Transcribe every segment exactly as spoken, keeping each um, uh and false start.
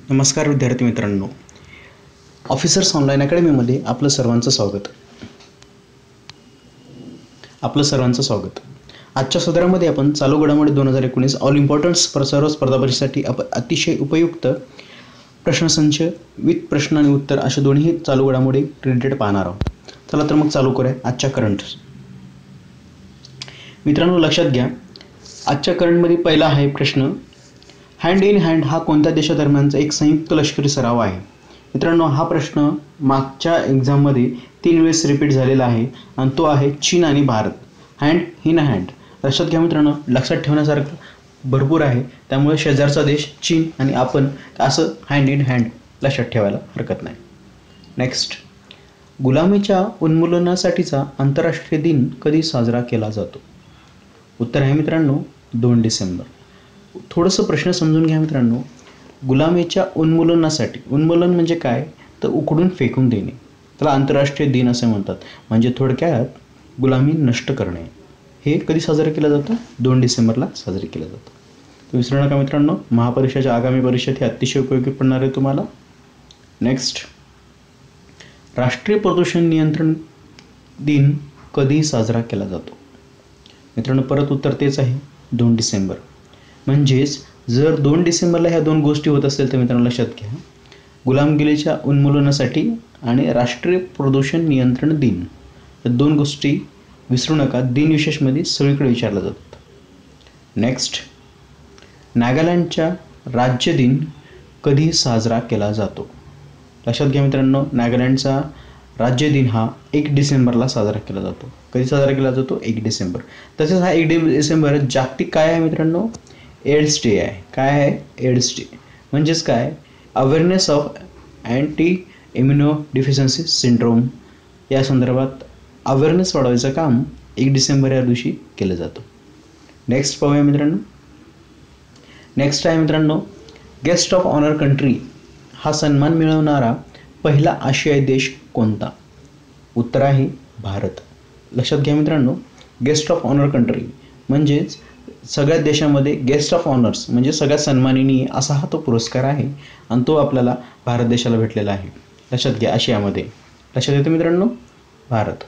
नमस्कार विद्यार्थी मित्रांनो, ऑफिसर्स ऑनलाईन अकॅडमीमध्ये आपलं सर्वांचं स्वागत आपलं सर्वांचं स्वागत आजच्या सदरामध्ये आपण चालू घडामोडी दोन हजार एकोणीस ऑल इम्पॉर्टंट सर्व स्पर्धा परीक्षेसाठी अतिशय उपयुक्त प्रश्नसंच विथ प्रश्न आणि उत्तर अशा दोन्ही चालू घडामोडी रिलेटेड पाहणार आहोत. चला तर मग चालू करूया आजच्या करंट. मित्रांनो लक्षात घ्या, आजच्या करंटमध्ये पहिला आहे प्रश्न, हँड इन हँड हा कोणत्या देशादरम्यानचा एक संयुक्त लष्करी सराव आहे. मित्रांनो हा प्रश्न मागच्या एक्झाममध्ये तीन वेळेस रिपीट झालेला आहे आणि तो आहे चीन आणि भारत. हँड इन हँड लक्षात घ्या मित्रांनो, लक्षात ठेवण्यासारखं भरपूर आहे, त्यामुळे शेजारचा देश चीन आणि आपण असं हँड इन हँड लक्षात ठेवायला हरकत नाही. नेक्स्ट, गुलामीच्या उन्मूलनासाठीचा आंतरराष्ट्रीय दिन कधी साजरा केला जातो. उत्तर आहे मित्रांनो दोन डिसेंबर. थोडंसं प्रश्न समजून घ्या मित्रांनो. गुलामीच्या उन्मूलनासाठी, उन्मूलन म्हणजे काय तर उकडून फेकून देणे, त्याला आंतरराष्ट्रीय दिन असे म्हणतात. म्हणजे थोडक्यात गुलामी नष्ट करणे. हे कधी साजरं केलं जातं, दोन डिसेंबरला साजरे केलं जातं. तर विसरू नका मित्रांनो, महापरीक्षेच्या आगामी परीक्षेत हे अतिशय उपयोगी पडणार आहे तुम्हाला. नेक्स्ट, राष्ट्रीय प्रदूषण नियंत्रण दिन कधी साजरा केला जातो. मित्रांनो परत उत्तर तेच आहे, दोन डिसेंबर. म्हणजेच जर दोन डिसेंबरला ह्या दोन गोष्टी होत असेल तर मित्रांनो लक्षात घ्या, गुलामगिरीच्या उन्मूलनासाठी आणि राष्ट्रीय प्रदूषण नियंत्रण दिन या दोन गोष्टी विसरू नका. दिन विशेषमध्ये सगळीकडे विचारलं जातात. नेक्स्ट, नागालँडच्या राज्य दिन कधी साजरा केला जातो. लक्षात घ्या मित्रांनो, नागालँडचा राज्य दिन हा एक डिसेंबरला साजरा केला जातो. कधी साजरा केला जातो, एक डिसेंबर. तसेच हा एक डिसेंबर जागतिक काय आहे मित्रांनो, एड्स डे आहे. काय आहे, एड्स डे. म्हणजेच काय, awareness of anti immuno deficiency syndrome या संदर्भात अवेअरनेस वाढवायचं काम एक डिसेंबर या दिवशी केलं जातं. नेक्स्ट पाहूया मित्रांनो. नेक्स्ट आहे मित्रांनो, गेस्ट ऑफ ऑनर कंट्री हा सन्मान मिळवणारा पहिला आशियाई देश कोणता. उत्तर आहे भारत. लक्षात घ्या मित्रांनो, गेस्ट ऑफ ऑनर कंट्री म्हणजेच सगळ्या देशामध्ये गेस्ट ऑफ ऑनर्स म्हणजे सगळ्यात सन्माननीय असा हा तो पुरस्कार आहे आणि तो आपल्याला भारत देशाला भेटलेला आहे. लक्षात घ्या, आशियामध्ये. लक्षात येतं मित्रांनो, भारत.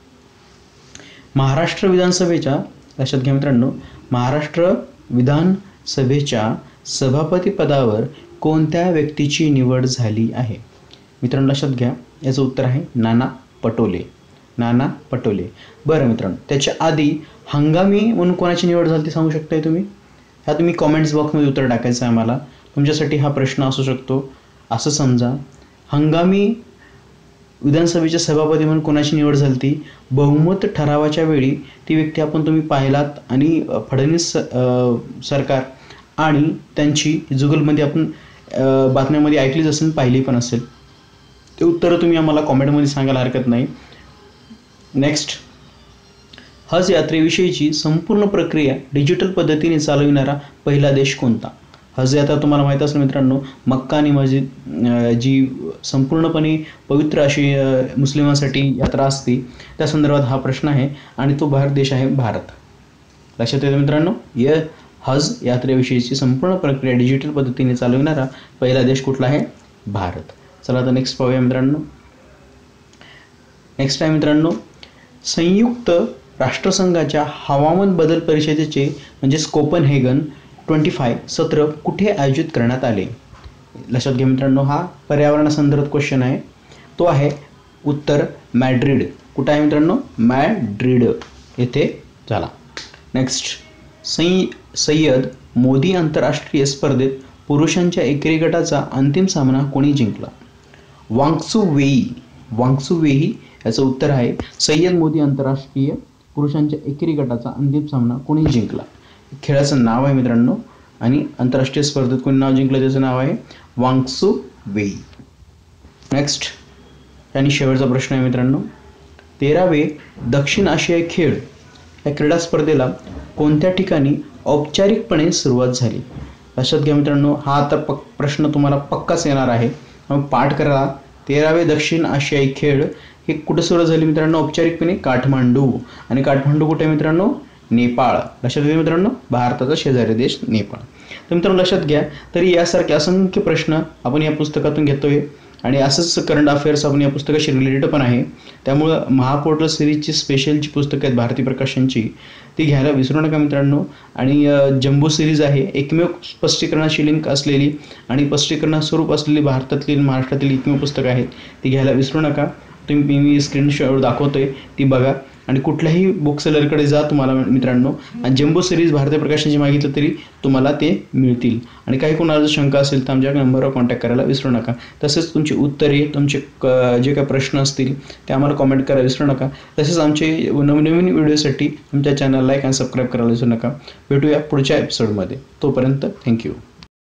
महाराष्ट्र विधानसभेच्या, लक्षात घ्या मित्रांनो, महाराष्ट्र विधानसभेच्या सभापती पदावर कोणत्या व्यक्तीची निवड झाली आहे. मित्रांनो लक्षात घ्या, याचं उत्तर आहे नाना पटोले. नाना पटोले. बरं मित्रांनो, त्याच्या आधी हंगामी म्हणून कोणाची निवड झाली ती सांगू शकताय तुम्ही. ह्या तुम्ही कॉमेंट्स बॉक्समध्ये उत्तर टाकायचं आहे आम्हाला. तुमच्यासाठी हा प्रश्न असू शकतो. असं समजा, हंगामी विधानसभेच्या सभापती म्हणून कोणाची निवड झाली ती, बहुमत ठरावाच्या वेळी ती व्यक्ती आपण तुम्ही पाहिलात आणि फडणवीस सरकार आणि त्यांची जुगलमध्ये आपण बातम्यामध्ये ऐकलीच असेल, पाहिली पण असेल. ते उत्तरं तुम्ही आम्हाला कॉमेंटमध्ये सांगायला हरकत नाही. नेक्स्ट, हज यात्रेविषयीची संपूर्ण प्रक्रिया डिजिटल पद्धतीने चालविणारा पहिला देश कोणता. हज यात्रा तुम्हाला माहीत असेल मित्रांनो, मक्का आणि मस्जिद जी संपूर्णपणे पवित्र अशी मुस्लिमांसाठी यात्रा असते, त्या संदर्भात हा प्रश्न आहे आणि तो भारत देश आहे, भारत. लक्षात येतं मित्रांनो, या हज यात्रेविषयीची संपूर्ण प्रक्रिया डिजिटल पद्धतीने चालविणारा पहिला देश कुठला आहे, भारत. चला आता नेक्स्ट पाहूया मित्रांनो. नेक्स्ट आहे मित्रांनो, संयुक्त राष्ट्रसंघाच्या हवामान बदल परिषदेचे म्हणजेच कोपनहेगन ट्वेंटी फाय सत्र कुठे आयोजित करण्यात आले. लक्षात घ्या मित्रांनो, हा पर्यावरणासंदर्भात क्वेश्चन आहे. तो आहे उत्तर मॅड्रिड. कुठं आहे मित्रांनो, मॅड्रिड येथे झाला. नेक्स्ट, सै सय्यद मोदी आंतरराष्ट्रीय स्पर्धेत पुरुषांच्या एकेरी गटाचा अंतिम सामना कोणी जिंकला. वांगसू वेई. वांगसू वेई याचं उत्तर आहे सय्यद मोदी आंतरराष्ट्रीय पुरुषांच्या एकेरी गटाचा अंतिम सामना कोणी जिंकला. खेळाचं नाव आहे मित्रांनो आणि आंतरराष्ट्रीय स्पर्धेत कोणी नाव जिंकलं त्याचं नाव आहे वांगसू वेई. नेक्स्ट आणि शेवटचा प्रश्न आहे मित्रांनो, तेरावे दक्षिण आशियाई खेळ या क्रीडा स्पर्धेला कोणत्या ठिकाणी औपचारिकपणे सुरुवात झाली. लक्षात घ्या मित्रांनो, हा आता पक प्रश्न तुम्हाला पक्काच येणार आहे, मग पाठ करा. तेरावे दक्षिण आशियाई खेळ हे कुठे सुरू झाले मित्रांनो, औपचारिकपणे काठमांडू. आणि काठमांडू कुठे मित्रांनो, नेपाळ. लक्षात घ्या मित्रांनो, भारताचा शेजारी देश नेपाळ. तर मित्रांनो लक्षात घ्या, तरी यासारखे असंख्य प्रश्न आपण या पुस्तकातून घेतोय आणि असंच करंट अफेअर्स आपण या पुस्तकाशी रिलेटेड पण आहे. त्यामुळं महापोर्टल सिरीजची स्पेशल जी पुस्तकं आहेत भारती प्रकाशनची ती घ्यायला विसरू नका मित्रांनो. आणि जम्बो सिरीज आहे, एकमेव स्पष्टीकरणाची लिंक असलेली आणि स्पष्टीकरण स्वरूप असलेली भारतातील महाराष्ट्रातील एकमेव पुस्तकं आहेत, ती घ्यायला विसरू नका. तुम्ही मी स्क्रीनशॉट दाखवतोय ती बघा आणि कुठल्याही बुक सेलरकडे जा तुम्हाला मित्रांनो, आणि जम्बो सिरीज भारतीय प्रकाशनाची मागितलं तरी तुम्हाला ते मिळतील. आणि काही कोणाला जर शंका असेल तर आमच्या नंबरवर कॉन्टॅक्ट करायला विसरू नका. तसेच तुमची उत्तरे, तुमचे जे काही प्रश्न असतील ते आम्हाला कॉमेंट करायला विसरू नका. तसेच आमचे नवनवीन व्हिडिओसाठी आमच्या चॅनल लाईक आणि सबस्क्राईब करायला विसरू नका. भेटूया पुढच्या एपिसोडमध्ये. तोपर्यंत थँक्यू.